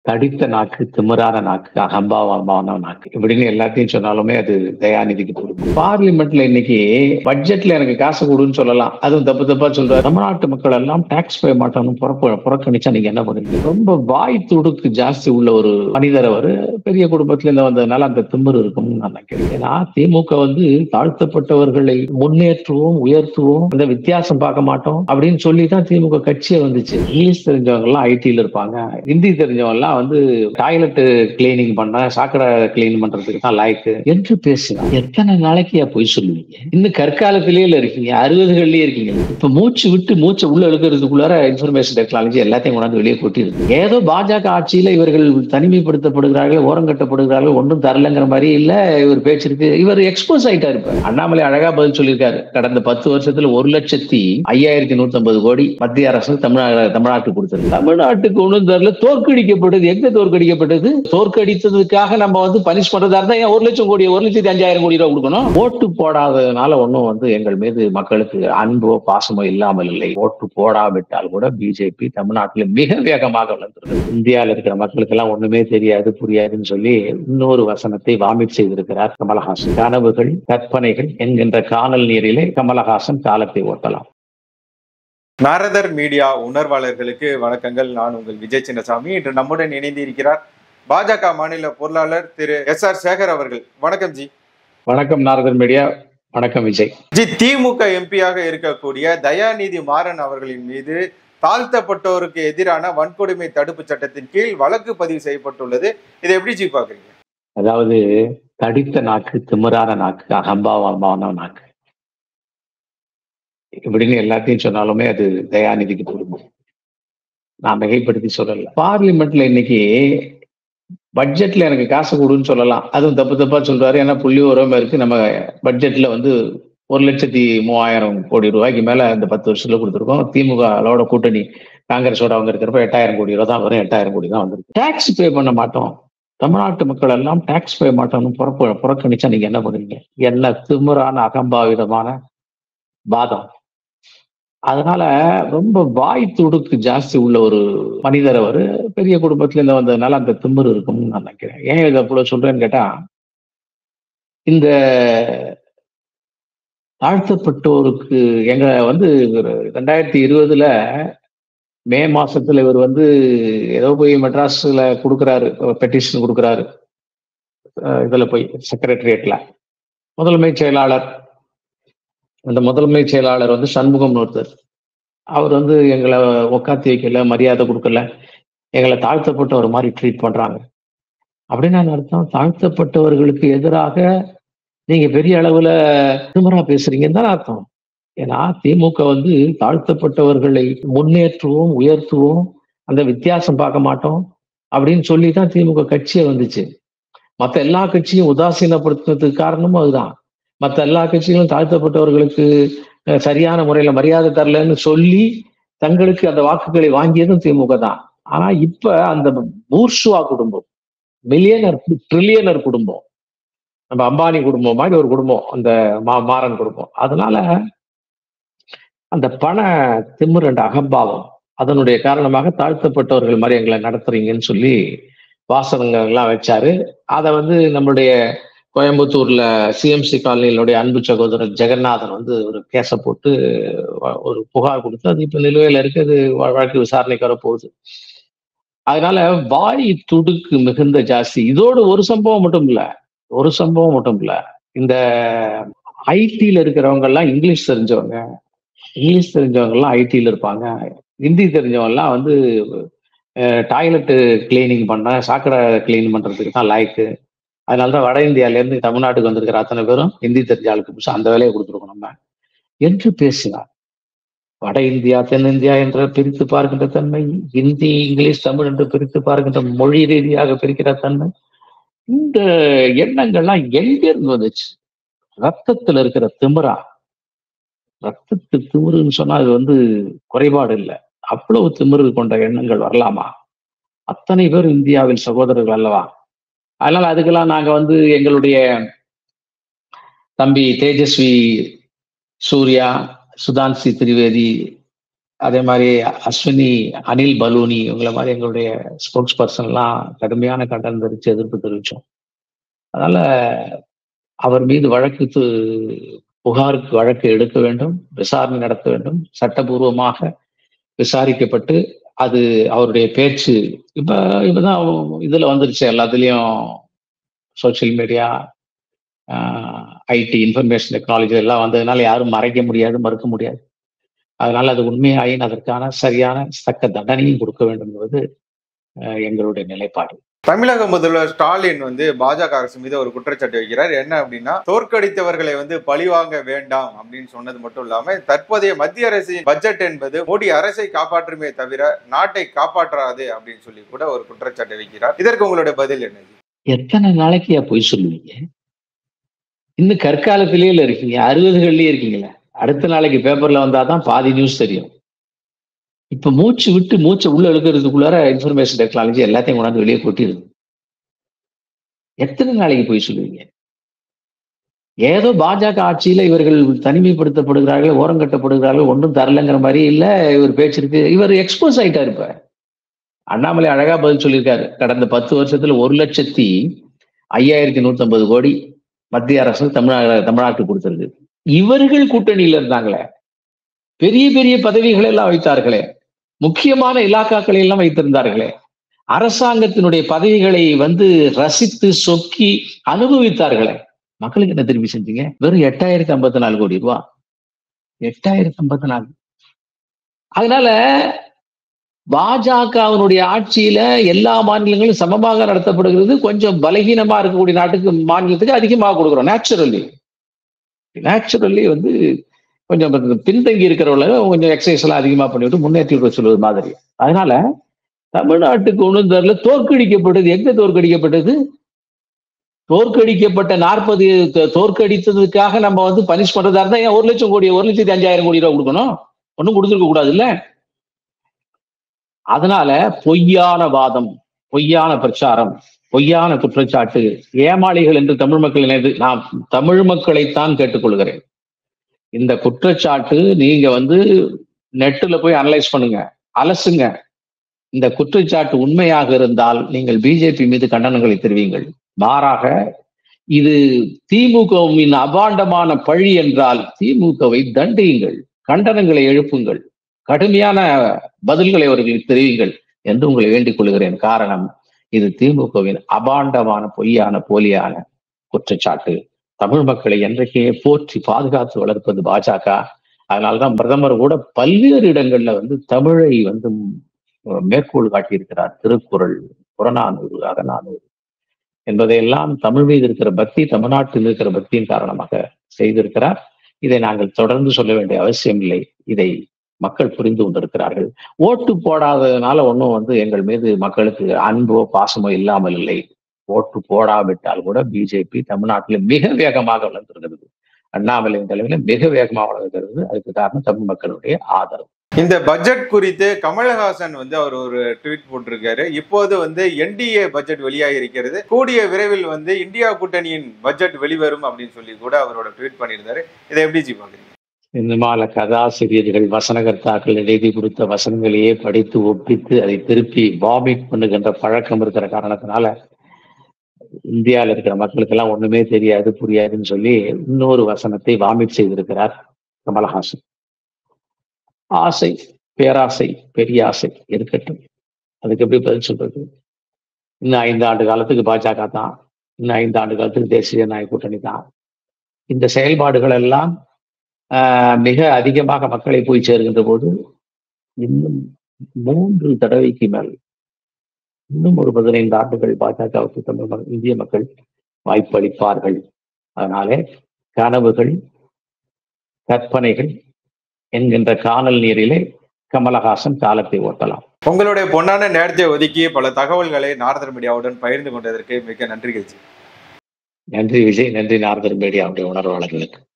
தடித்த நாக்கு, திமிரான நாக்கு, அகம்பாவமான நாக்கு இப்படின்னு எல்லாத்தையும் சொன்னாலுமே அது தயாநிதிக்கு பொருந்தும். பார்லிமெண்ட்ல இன்னைக்கு பட்ஜெட்ல எனக்கு காசு கொடுன்னு சொல்லலாம். அதுவும் தப்பு தப்பா சொல்றாரு. தமிழ்நாட்டு மக்கள் எல்லாம் டாக்ஸ் பே மாட்டோம்னு புறக்கணிச்சா நீங்க என்ன பண்ணுவீங்க? ரொம்ப வாய் துடுக்கு ஜாஸ்தி உள்ள ஒரு மனிதர் அவரு. பெரிய குடும்பத்துல இருந்து வந்ததுனால அந்த திமிரு இருக்கும்னு நான் நினைக்கிறேன். ஏன்னா திமுக தாழ்த்தப்பட்டவர்களை முன்னேற்றுவோம், உயர்த்துவோம், அந்த வித்தியாசம் பார்க்க மாட்டோம் அப்படின்னு சொல்லிதான் திமுக கட்சியே வந்துச்சு. இங்கிலீஷ் தெரிஞ்சவங்க எல்லாம் ஐடில இருப்பாங்க, ஹிந்தி தெரிஞ்சவங்க எல்லாம் டாய்லெட் கிளீனிங் பண்ண, சாக்கடை கிளீன் பண்றதுக்கு தான் லாய்க்கு என்று பேசினார். எத்தனை நாளைக்கு போய் சொல்லுவீங்க? இன்னும் கற்காலத்திலேயே இருக்கீங்க, 60கள்லயே இருக்கீங்க. இப்ப மூச்சு விட்டு மூச்சை உள்ள எழுதுறதுக்குள்ளார இன்ஃபர்மேஷன் டெக்னாலஜி எல்லாத்தையும் கொண்டாந்து வெளியே கொட்டிருக்கு. ஏதோ பாஜக ஆட்சியில இவர்கள் தனிமைப்படுத்தப்படுகிறார்கள், ஓரங்கட்டப்படுகிறார்கள், ஒன்றும் தரலங்கிற மாதிரி இல்ல இவர் பேச்சு இருக்கு. இவர் எக்ஸ்போஸ் ஆயிட்டா இருப்பார். அண்ணாமலை அழகா பதில் சொல்லியிருக்காரு. கடந்த 10 வருஷத்துல 1,05,150 கோடி மத்திய அரசு தமிழ்நாட்டுக்கு கொடுத்தது. தமிழ்நாட்டுக்கு ஒண்ணும் தரல, தோற்கடிக்கப்பட்டது. எங்க தோற்கடிக்கப்பட்டது? தோற்கடித்ததுக்காக நம்ம பனிஷ் பண்றதா இருந்தா 1,00,000 கோடி, 1,05,000 கோடி ரூபாய் கொடுக்கணும். ஓட்டு போடாததுனால ஒன்னும் எங்கள் மீது மக்களுக்கு அன்போ பாசமோ இல்லாமல் இல்லை. ஓட்டு போடாவிட்டால் கூட பிஜேபி தமிழ்நாட்டில் மிக வேகமாக வளர்ந்துருக்கு. இந்தியாவில் இருக்கிற மக்களுக்கு எல்லாம் ஒண்ணுமே தெரியாது, புரியாதுன்னு சொல்லி இன்னொரு வசனத்தை வாமிட் செய்திருக்கிறார் கமலஹாசன். கனவுகள், கற்பனைகள் என்கின்ற காணல் நீரிலே கமலஹாசன் காலத்தை ஓட்டலாம். நாரதர் மீடியா உணர்வாளர்களுக்கு வணக்கங்கள். நான் உங்கள் விஜய் சின்னசாமி. இன்று நம்முடன் இணைந்து இருக்கிறார் பாஜக மாநில பொருளாளர் திரு SR சேகர் அவர்கள். வணக்கம் ஜி. வணக்கம் நாரதர் மீடியா. வணக்கம் விஜய் ஜி. திமுக எம்பியாக இருக்கக்கூடிய தயாநிதி மாறன் அவர்களின் மீது தாழ்த்தப்பட்டோருக்கு எதிரான வன்கொடுமை தடுப்பு சட்டத்தின் கீழ் வழக்கு பதிவு செய்யப்பட்டுள்ளது. இதை எப்படி ஜி பாக்குறீங்க? அதாவது தடித்த நாக்கு, திமிரான நாக்கு, அகம்பாவமான நாக்கு இப்படின்னு எல்லாத்தையும் சொன்னாலுமே அது தயாநிதிக்கு பொருந்தும். நான் மிகைப்படுத்தி சொல்லல. பார்லிமெண்ட்ல இன்னைக்கு பட்ஜெட்ல எனக்கு காசு கொடுன்னு சொல்லலாம். அதுவும் தப்பு தப்பா சொல்றாரு. ஏன்னா புள்ளி உரமா இருக்கு. நம்ம பட்ஜெட்ல 1,03,000 கோடி ரூபாய்க்கு மேல இந்த 10 வருஷத்துல கொடுத்துருக்கோம். திமுக கூட்டணி காங்கிரஸோட அவங்க இருக்கிறப்ப 8,000 கோடி ரூபாய் தான் வரும். 8,000 கோடி தான் வந்திருக்கு. டாக்ஸ் பே பண்ண மாட்டோம், தமிழ்நாட்டு மக்கள் எல்லாம் டாக்ஸ் பே மாட்டோம்னு புறக்கணிச்சா நீங்க என்ன பண்ணுவீங்க? என்ன திமிரான அகம்பாவிதமான வாதம். அதனால ரொம்ப வாய் துடுக்கு ஜாஸ்தி உள்ள ஒரு மனிதர் அவரு. பெரிய குடும்பத்துல இருந்து வந்ததுனால அந்த திமிரு இருக்கும்னு நான் நினைக்கிறேன். ஏன் இதை அவ்வளவு சொல்றேன்னு கேட்டா, இந்த தாழ்த்தப்பட்டோருக்கு எங்க 2020 மே மாசத்துல இவர் ஏதோ போய் மெட்ராஸ்ல கொடுக்குறாரு, பெட்டிஷன் கொடுக்குறாரு. இதுல போய் செக்ரட்டரியேட்ல முதன்மை செயலாளர், அந்த முதன்மை செயலாளர் சண்முகம்னு ஒருத்தர். அவர் எங்களை உக்காத்தி வைக்கல, மரியாதை கொடுக்கல, எங்களை தாழ்த்தப்பட்ட ஒரு மாதிரி ட்ரீட் பண்றாங்க அப்படின்னு அர்த்தம். தாழ்த்தப்பட்டவர்களுக்கு எதிராக நீங்க பெரிய அளவுல திமிரா பேசுறீங்கன்னு தான் அர்த்தம். ஏன்னா திமுக தாழ்த்தப்பட்டவர்களை முன்னேற்றுவோம், உயர்த்துவோம், அந்த வித்தியாசம் பார்க்க மாட்டோம் அப்படின்னு சொல்லிதான் திமுக கட்சியே வந்துச்சு. மற்ற எல்லா கட்சியும் உதாசீனப்படுத்துறதுக்கு காரணமும் அதுதான். மற்ற எல்லா கட்சிகளும் தாழ்த்தப்பட்டவர்களுக்கு சரியான முறையில மரியாதை தரலன்னு சொல்லி தங்களுக்கு அந்த வாக்குகளை வாங்கியதும் திமுக தான். ஆனா இப்ப அந்த பூர்ஷுவா குடும்பம், மில்லியனர் ட்ரில்லியனர் குடும்பம், நம்ம அம்பானி குடும்பம் மாதிரி ஒரு குடும்பம் அந்த மாறன் குடும்பம். அதனால அந்த பண திமிர் என்ற அகம்பாவம் அதனுடைய காரணமாக தாழ்த்தப்பட்டவர்கள் மாதிரி எங்களை நடத்துறீங்கன்னு சொல்லி வாசகங்கள் எல்லாம் வச்சாரு. அதை நம்மளுடைய கோயம்புத்தூர்ல சிஎம்சி காலனியினுடைய அன்பு சகோதரர் ஜெகநாதன் ஒரு கேஸை போட்டு ஒரு புகார் கொடுத்து அது இப்ப நிலுவையில இருக்கு. அது வழக்கு விசாரணைக்கு வரப்போகுது. அதனால வாய் துடுக்கு மிகுந்த ஜாஸ்தி. இதோடு ஒரு சம்பவம் மட்டும் இல்ல. இந்த ஐடில இருக்கிறவங்க எல்லாம் இங்கிலீஷ் தெரிஞ்சவங்க எல்லாம் ஐடில இருப்பாங்க. ஹிந்தி தெரிஞ்சவங்க எல்லாம் டாய்லெட் கிளீனிங் பண்ண, சாக்கடை கிளீன் பண்றதுக்கு தான் லாய்க்கு. அதனாலதான் வட இந்தியால இருந்து தமிழ்நாட்டுக்கு வந்திருக்கிற அத்தனை பேரும் ஹிந்தி தெரிஞ்ச ஆளுக்கு அந்த வேலையை கொடுத்துருக்கோம் நம்ம என்று பேசினார். வட இந்தியா, தென்னிந்தியா என்ற பிரித்து பார்க்கின்ற தன்மை, ஹிந்தி, இங்கிலீஷ், தமிழ் என்று பிரித்து பார்க்கின்ற மொழி ரீதியாக பிரிக்கிற தன்மை, இந்த எண்ணங்கள்லாம் எங்க இருந்து வந்துச்சு? ரத்தத்துல இருக்கிற திமிரா. ரத்தத்து திமிருன்னு சொன்னா அது குறைபாடு இல்லை. அவ்வளவு திமிரு கொண்ட எண்ணங்கள் வரலாமா? அத்தனை பேர் இந்தியாவில் சகோதரர்கள் அல்லவா? அதனால அதுக்கெல்லாம் நாங்க எங்களுடைய தம்பி தேஜஸ்வி சூர்யா, சுதான்சி திரிவேதி, அதே மாதிரி அஸ்வினி, அனில் பலூனி இவங்கள மாதிரி எங்களுடைய ஸ்போக்ஸ் பர்சன்லாம் கடுமையான கண்டனம் தெரிவித்து எதிர்ப்பு தெரிவித்தோம். அதனால அவர் மீது புகாருக்கு வழக்கு எடுக்க வேண்டும், விசாரணை நடத்த வேண்டும், சட்டபூர்வமாக விசாரிக்கப்பட்டு அது அவருடைய பேச்சு இப்பதான் இதுல வந்துருச்சு, எல்லாத்துலயும் social media, IT, information technology எல்லாம் வந்ததுனால யாரும் மறைக்க முடியாது, மறுக்க முடியாது. அதனால அது உண்மையாயின் அதற்கான சரியான தக்க தண்டனையும் கொடுக்க வேண்டும் என்பது எங்களுடைய நிலைப்பாடு. தமிழக முதல்வர் ஸ்டாலின் பாஜக அரசு மீது ஒரு குற்றச்சாட்டு வைக்கிறார். என்ன அப்படின்னா, தோற்கடித்தவர்களை பழிவாங்க வேண்டாம் அப்படின்னு சொன்னது மட்டும் இல்லாம, தற்போதைய மத்திய அரசின் பட்ஜெட் என்பது மோடி அரசை காப்பாற்றுமே தவிர நாட்டை காப்பாற்றாது அப்படின்னு சொல்லி கூட ஒரு குற்றச்சாட்டு வைக்கிறார். இதற்கு உங்களுடைய பதில் என்ன? எத்தனை நாளைக்கு போய் சொல்லுவீங்க? இன்னும் கற்காலத்திலேயே இருக்கீங்க, 60கள்லயே இருக்கீங்களா? அடுத்த நாளைக்கு பேப்பர்ல வந்தாதான் பாதி நியூஸ் தெரியும். இப்ப மூச்சை உள்ள இழுக்கிறதுக்குள்ளார இன்ஃபர்மேஷன் டெக்னாலஜி எல்லாத்தையும் கொண்டாந்து வெளியே கொட்டிடுது. எத்தனை நாளைக்கு போய் சொல்லுவீங்க? ஏதோ பாஜக ஆட்சியில இவர்கள் தனிமைப்படுத்தப்படுகிறார்கள், ஓரங்கட்டப்படுகிறார்கள், ஒன்றும் தரலங்கிற மாதிரி இல்ல இவர் பேச்சு இருக்கு. இவர் எக்ஸ்போஸ் ஆயிட்டாரு. இப்ப அண்ணாமலை அழகா பதில் சொல்லியிருக்காரு. கடந்த 10 வருஷத்துல 1,05,150 கோடி மத்திய அரசு தமிழ்நாட்டுக்கு கொடுத்திருக்கு. இவர்கள் கூட்டணியில இருந்தாங்களே, பெரிய பெரிய பதவிகளை எல்லாம் வைத்தார்களே, முக்கியமான இலாக்காக்களை எல்லாம் வைத்திருந்தார்களே, அரசாங்கத்தினுடைய பதவிகளை ரசித்து சொக்கி அனுபவித்தார்களே, மக்களுக்கு என்ன திரும்பி செஞ்சீங்க? வெறும் 8,054 கோடி ரூபாய். 8,054. அதனால பாஜகவினுடைய ஆட்சியில எல்லா மாநிலங்களும் சமமாக நடத்தப்படுகிறது. கொஞ்சம் பலகீனமா இருக்கக்கூடிய மாநிலத்துக்கு அதிகமாக கொடுக்குறோம். நேச்சுரலி கொஞ்சம் பின்தங்கி இருக்கிறவங்க கொஞ்சம் எக்ஸசைஸ் எல்லாம் அதிகமா பண்ணிவிட்டு முன்னேற்றி சொல்வது மாதிரி. அதனால தமிழ்நாட்டுக்கு ஒண்ணும் தெரியல. தோற்கடிக்கப்பட்டது. எங்க தோற்கடிக்கப்பட்டது? தோற்கடிக்கப்பட்ட 40 தோற்கடித்ததுக்காக நம்ம பனிஷ் பண்றதா இருந்தா ஏன் 1,05,000 கோடி ரூபாய் கொடுக்கணும்? ஒன்னும் கொடுத்துருக்க கூடாது இல்ல. அதனால பொய்யான வாதம், பொய்யான பிரச்சாரம், பொய்யான குற்றச்சாட்டு, ஏமாளிகள் என்று தமிழ் மக்கள் நான் தமிழ் மக்களைத்தான் கேட்டுக்கொள்கிறேன். இந்த குற்றச்சாட்டு நீங்க நெட்டுல போய் அனலைஸ் பண்ணுங்க, அலசுங்க. இந்த குற்றச்சாட்டு உண்மையாக இருந்தால் நீங்கள் பிஜேபி மீது கண்டனங்களை தெரிவிங்கள். மாறாக இது திமுகவின் அபாண்டமான பழி என்றால் திமுகவை தண்டியுங்கள், கண்டனங்களை எழுப்புங்கள், கடுமையான பதில்களை அவர்களுக்கு தெரிவிங்கள் என்று உங்களை வேண்டிக் கொள்கிறேன். காரணம், இது திமுகவின் அபாண்டமான பொய்யான போலியான குற்றச்சாட்டு. தமிழ் மக்களை என்றைக்கே போற்றி பாதுகாத்து வளர்ப்பது பாஜக. அதனால்தான் பிரதமர் கூட பல்வேறு இடங்கள்ல தமிழை மேற்கோள் காட்டியிருக்கிறார். திருக்குறள், புறநானூறு, அகநானூறு என்பதையெல்லாம் தமிழ் மீது இருக்கிற பக்தி, தமிழ்நாட்டில் இருக்கிற பக்தியின் காரணமாக செய்திருக்கிறார். இதை நாங்கள் தொடர்ந்து சொல்ல வேண்டிய அவசியம் இல்லை. இதை மக்கள் புரிந்து கொண்டிருக்கிறார்கள். ஓட்டு போடாததுனால ஒன்றும் எங்கள் மீது மக்களுக்கு அன்போ பாசமோ இல்லாமல் இல்லை. ஓட்டு போடாவிட்டால் கூட பிஜேபி தமிழ்நாட்டில் மிக வேகமாக வளர்ந்திருக்கிறது. அண்ணாமலையின் தலைமையில மிக வேகமாக வளர்கிறது. அதுக்கு காரணம் தமிழ் மக்களுடைய ஆதரவு. இந்த பட்ஜெட் குறித்து கமலஹாசன் அவர் ஒரு ட்வீட் போட்டிருக்காரு. இப்போது என்டிஏ பட்ஜெட் வெளியாகி இருக்கிறது. கூடிய விரைவில் இந்தியா கூட்டணியின் பட்ஜெட் வெளிவரும் அப்படின்னு சொல்லி கூட அவரோட ட்வீட் பண்ணியிருந்தாரு. இதை எப்படி பாக்குறீங்க? சினிமால கதாசிரியர்கள், வசனகர்த்தாக்கள் எழுதி கொடுத்த வசனங்களையே படித்து ஒப்பித்து அதை திருப்பி வாமிட் பண்ணுகின்ற பழக்கம் இருக்கிற காரணத்தினால இந்தியாவில் இருக்கிற மக்களுக்கு எல்லாம் ஒண்ணுமே தெரியாது, புரியாதுன்னு சொல்லி இன்னொரு வசனத்தை வாமிட் செய்திருக்கிறார் கமலஹாசன். ஆசை, பேராசை, பெரிய ஆசை இருக்கட்டும். அதுக்கு எப்படி பதில் சொல்றது? இன்னும் 5 ஆண்டு காலத்துக்கு பாஜக தான், இன்னும் 5 ஆண்டு காலத்துக்கு தேசிய ஜனநாயக கூட்டணி தான். இந்த செயல்பாடுகள் எல்லாம் மிக அதிகமாக மக்களை போய் சேர்கின்ற போது இன்னும் 3 தடவைக்கு மேல், இன்னும் ஒரு 15 ஆண்டுகள் பாஜகவுக்கு இந்திய மக்கள் வாய்ப்பு அளிப்பார்கள். அதனாலே கனவுகள், கற்பனைகள் என்கின்ற காணல் நீரிலே கமலஹாசன் காலத்தை ஓட்டலாம். உங்களுடைய பொன்னான நேரத்தை ஒதுக்கி பல தகவல்களை நாரதர் மீடியாவுடன் பகிர்ந்து கொண்டதற்கு மிக நன்றி. நன்றி விஜய். நன்றி நாரதர் மீடியாவுடைய உணர்வாளர்களுக்கு.